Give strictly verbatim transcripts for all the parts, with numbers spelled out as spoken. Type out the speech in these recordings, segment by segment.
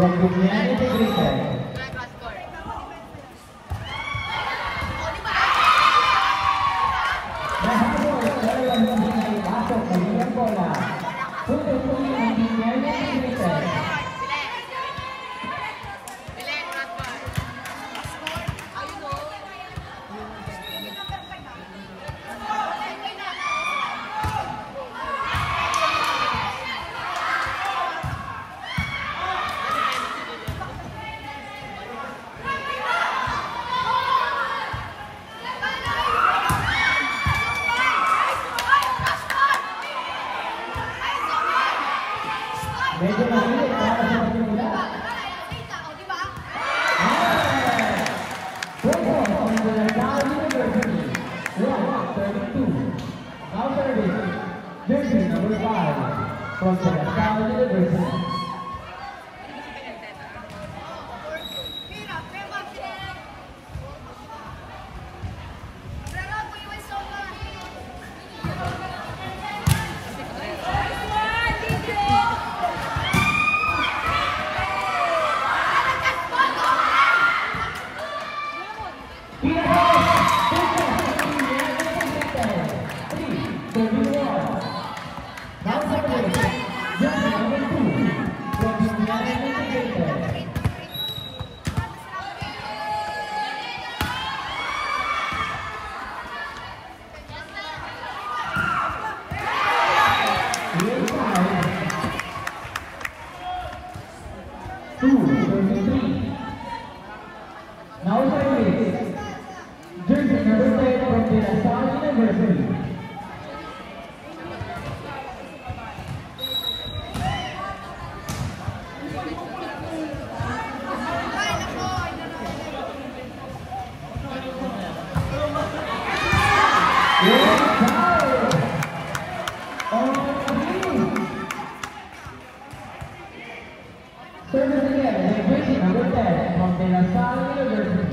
from Biñan Interhigh. Medyo mahilig para sa pagkakita. Bobo from the University, one thirty-two. Now serving, jersey number five from the University. Now service, jersey number ten from the University. Service again, jersey number ten from the University.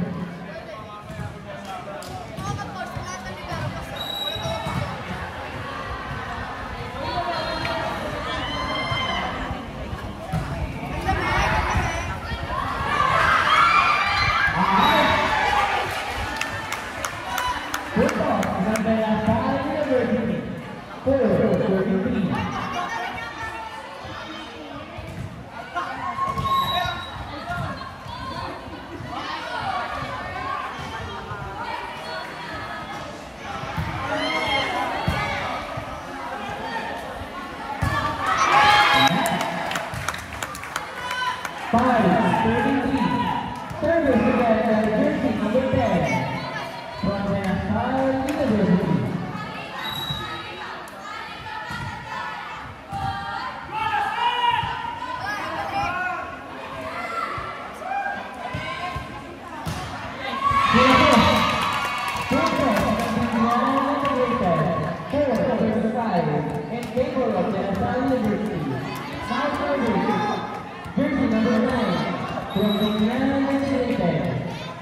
five thirty-three. Service again, jersey number ten from the University. In favor of the University. Now service, jersey number nine from the Interhigh.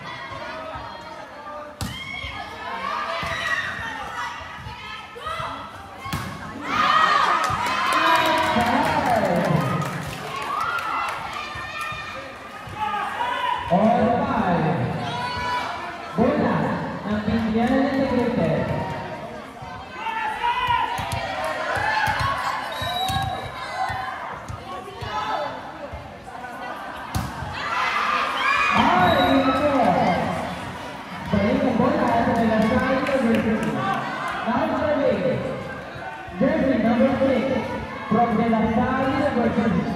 All five. Bola ng Biñan Interhigh. Now serving, jersey number six from the University.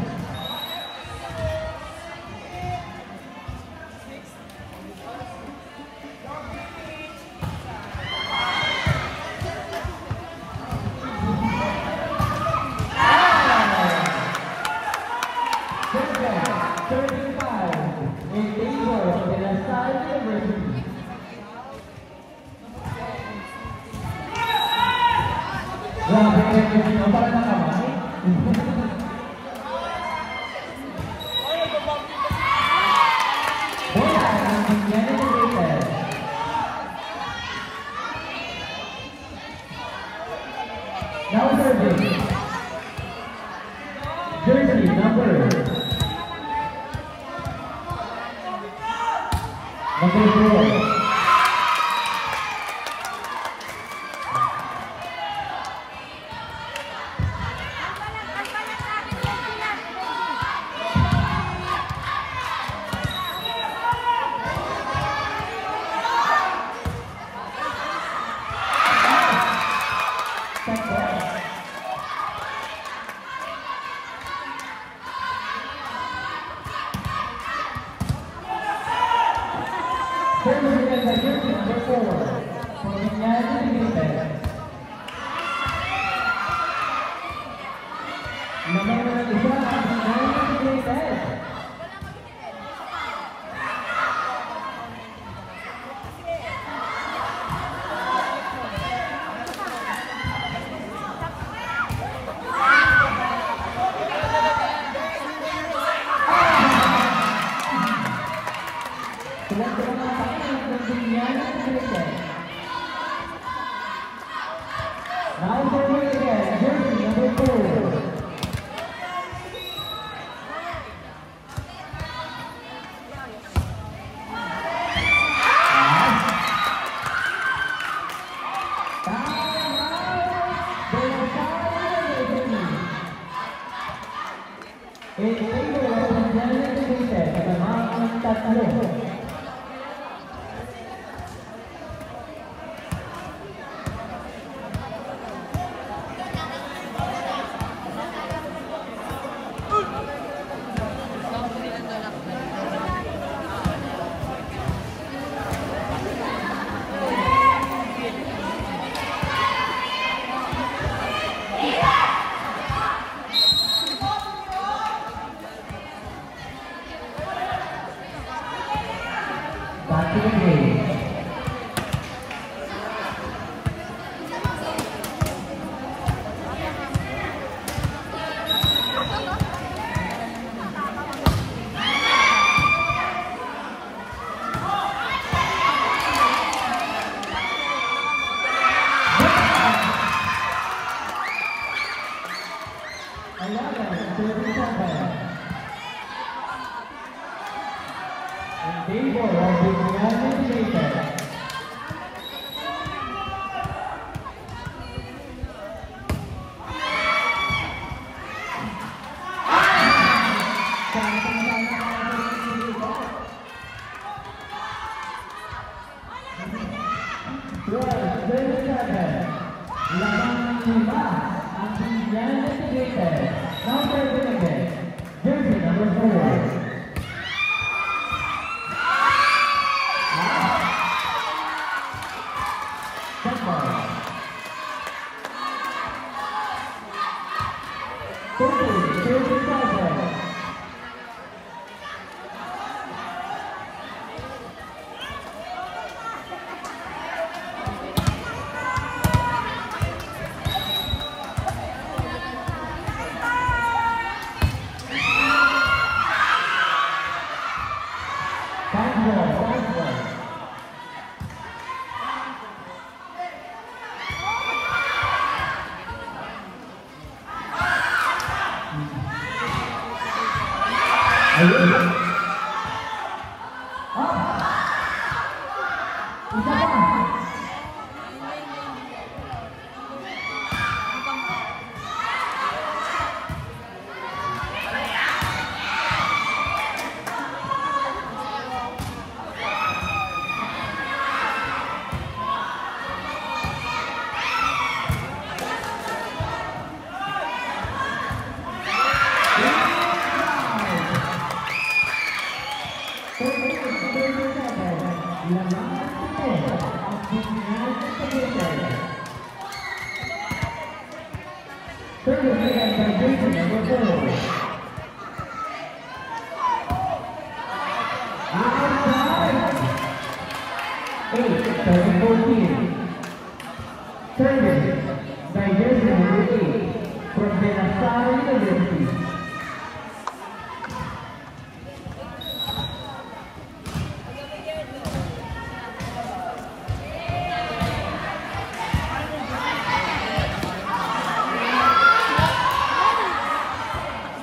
thirty-five in favor of the University. Grabe kayo dito, para nakamay. Bola ng Biñan Interhigh. Now serving, jersey number Number four. Now forward again, jersey number four. Back to the game. In favor of Biñan later. Jersey number four.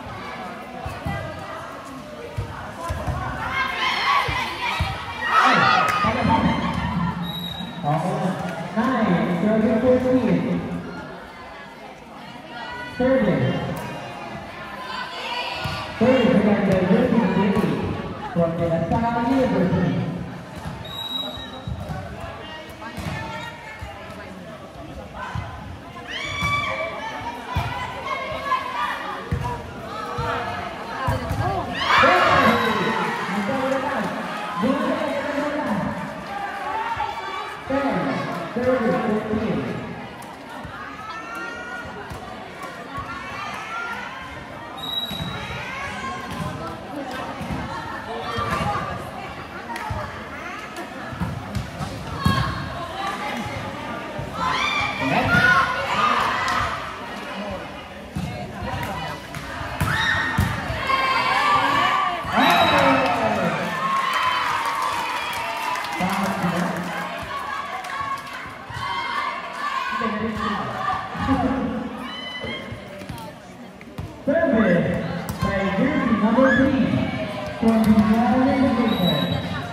Oh! number fourteen. Service. Service against the University from the National University. Service by jersey number three from Biñan.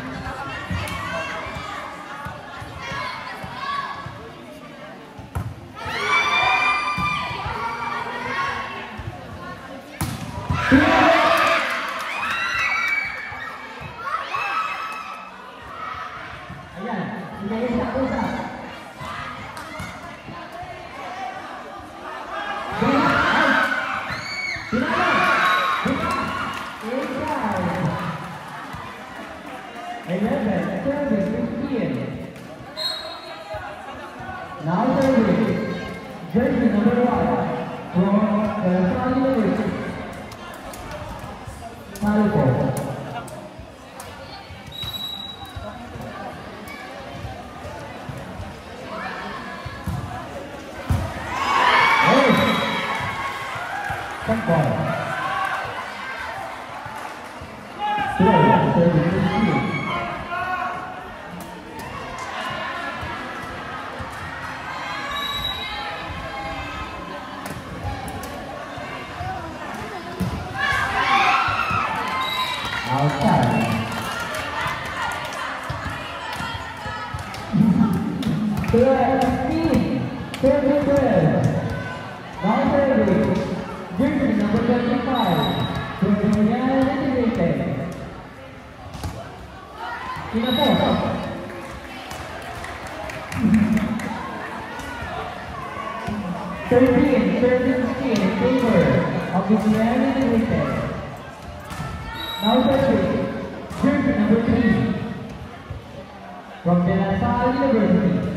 Ayan, hindi sa pusa. eleven, service fifteen. Now service, jersey number one from the National University. Falco. Ball. Throw, service fifteen. Outside. fifteen. Service twelve. Now service. Jersey number twenty-five, from Biñan Integrated. Pinapos. thirteen, thirteen in favor of Biñan Integrated. Now service, jersey number three, from the National University.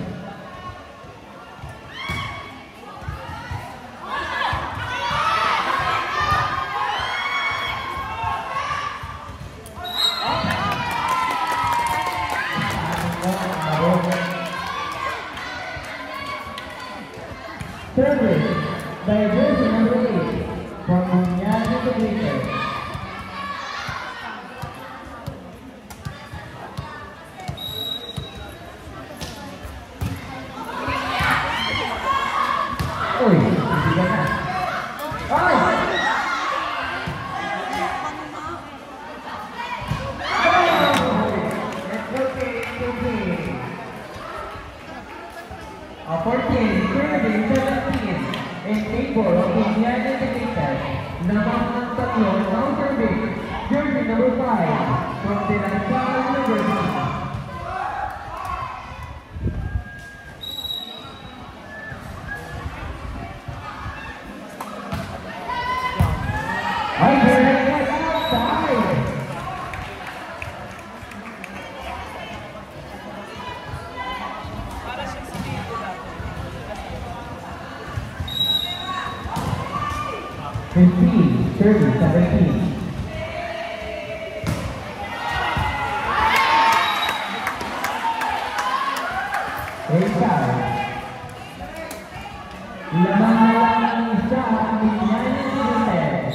Service by jersey number eight from Biñan Integrated. Uy, hindi ka na. Ay! fourteen, thirteen, seventeen in favor of Biñan Integrated. Naman ng tatlo, now service, jersey number five from the National University. Ay, jersey outside. fifteen, service seventeen. Inside. Lamang ang isa ang Biñan Integrated.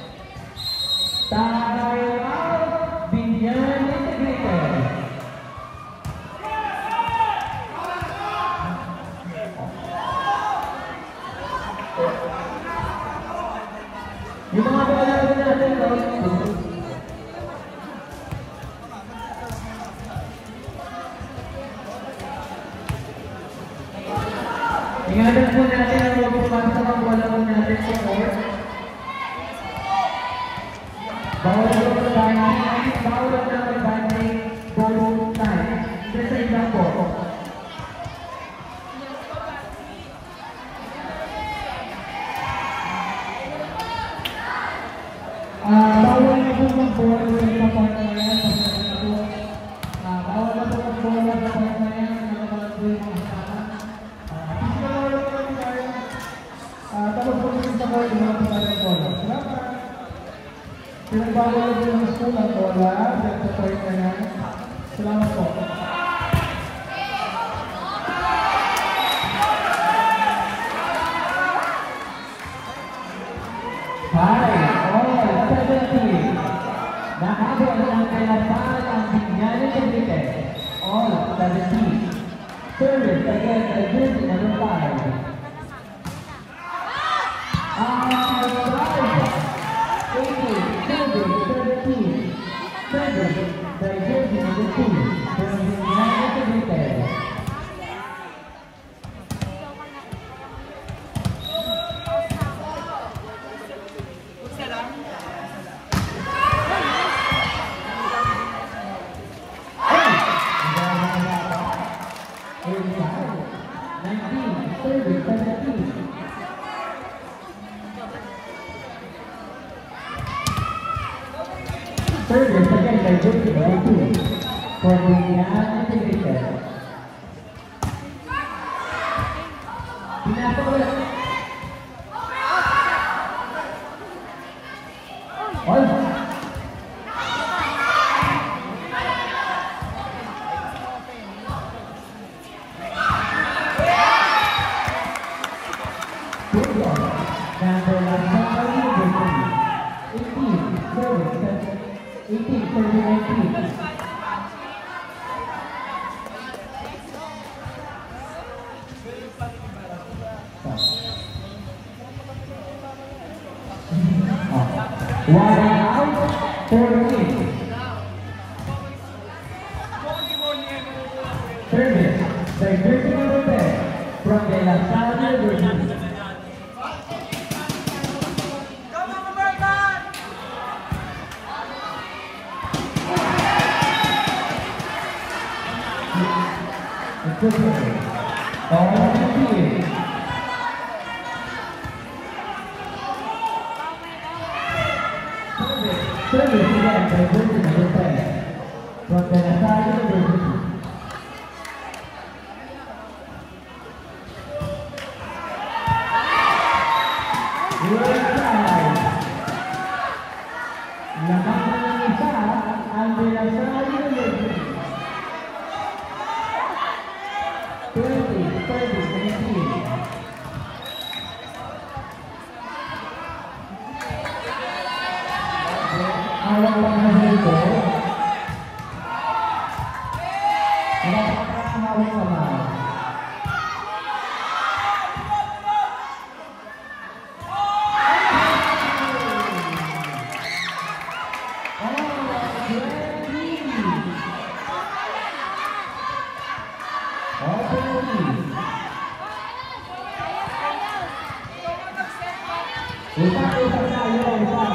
Time out, Biñan Integrated. Yung mga pagkakaroon natin, Ingatan po natin ang huwag pumasok ang bola po natin sa court. Bawal po mag-banding, bawal na mag-banding, ball time. Isa lang po. Ah, bawal na po mag-bola sa mga part na yan. Ah, bawal na po mag-bola sa part na yan. Nakabalag po yung mga kasama. Ah, tapos po rin sa court, mga kasama ng bola. Salamat! Pinagbawal na po ng school ang bola. Dahil sa court na yan. Salamat po. Hi! Nahabol ang kalaban ang Biñan Interhigh. All seventeen. Service against the jersey number five. Ah, five. eighteen. Service seventeen. Service the jersey number two. From Biñan Interhigh. Service against the jersey number two for Biñan Interhigh. Pinasok ulit. All. eighteen for the nineteen. One out, fourteen. Service, the jersey number ten from the D L S U I S. All fifteen. Service again by jersey number ten from the D L S U I S. Right side. Laban ng isa ang D L S U I S. twenty, thirty, nineteen. Awak lang na dito. Awak lang awak naman. Usap-usap tayo, usap.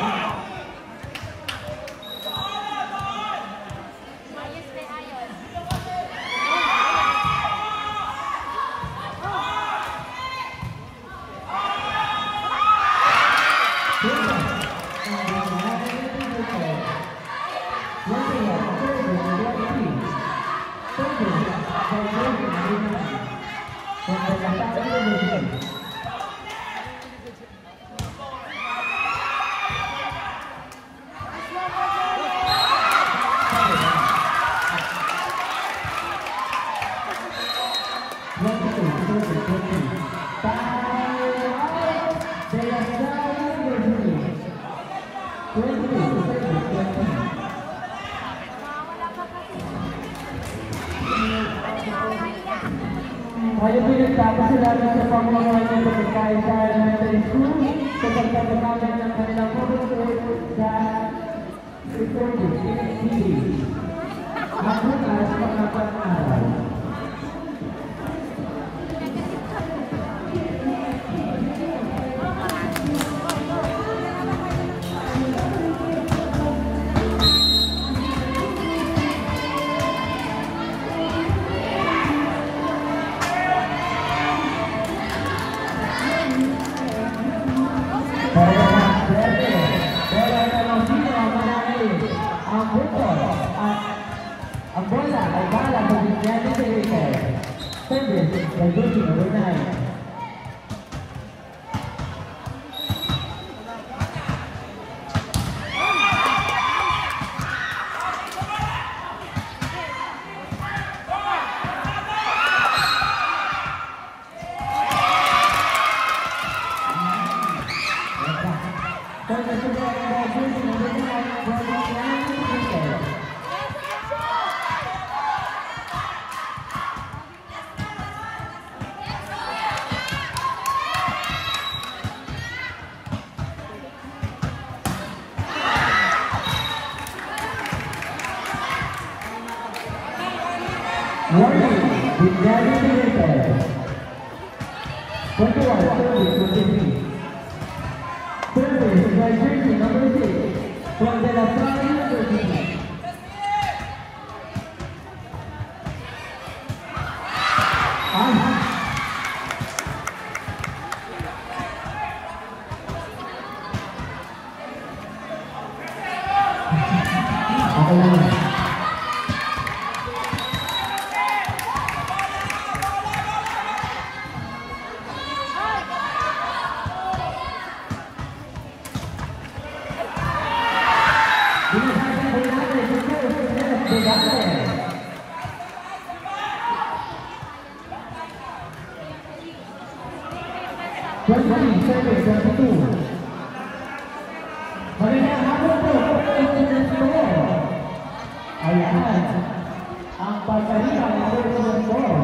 Kaya pinagtapos sila sa pamamahay ng pagkain sa elementary school sa pagkakagalan ng kanilang pagkakas sa recording N H S. Magbukas mga pang-araw. Ang bola ay bala sa Biñan Interhigh. Service by jersey number nine. Warning, Biñan Interhigh. twenty-one, service, twenty-three. Service by jersey number six from the Lasalle University. twenty, service, twenty-two. Magandang hapon po, President Score. Ayan, ang pagkalihan ng President Score.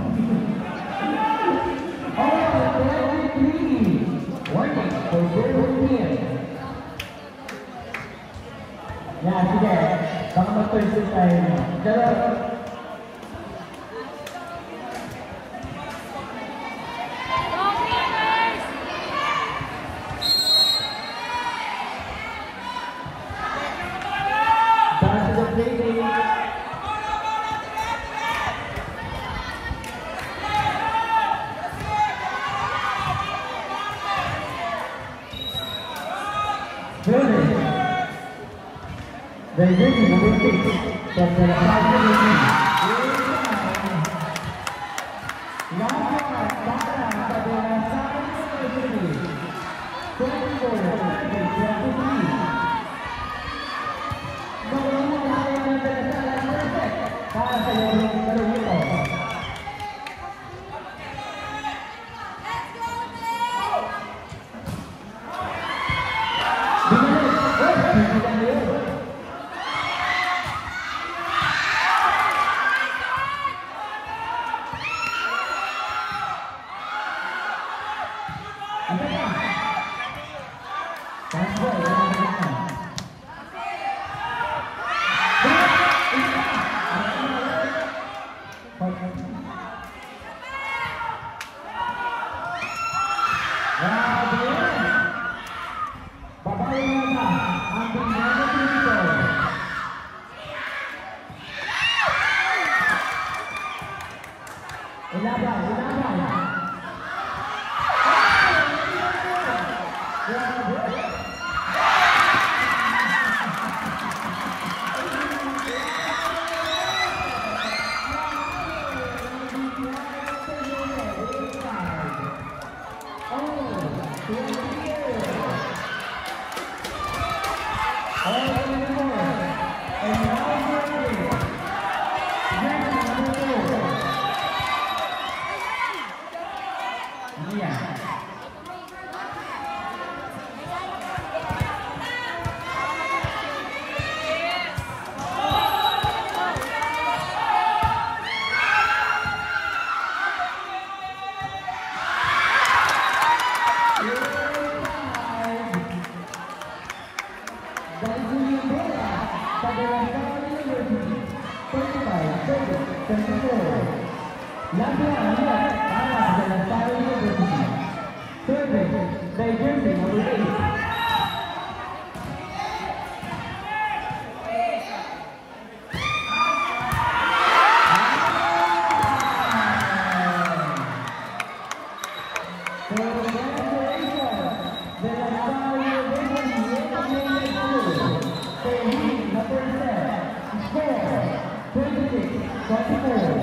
Oh, twenty-three. Warning for President Team. Yan, sige. Baka mag-persist tayo. Pero, the jersey number six from the Lasalle University. Last one, para sa the Lasalle University. twenty-four, twenty-three. Magandang hapon ng the Lasalle University para sa iyong kalugito. twenty-two. twenty-four.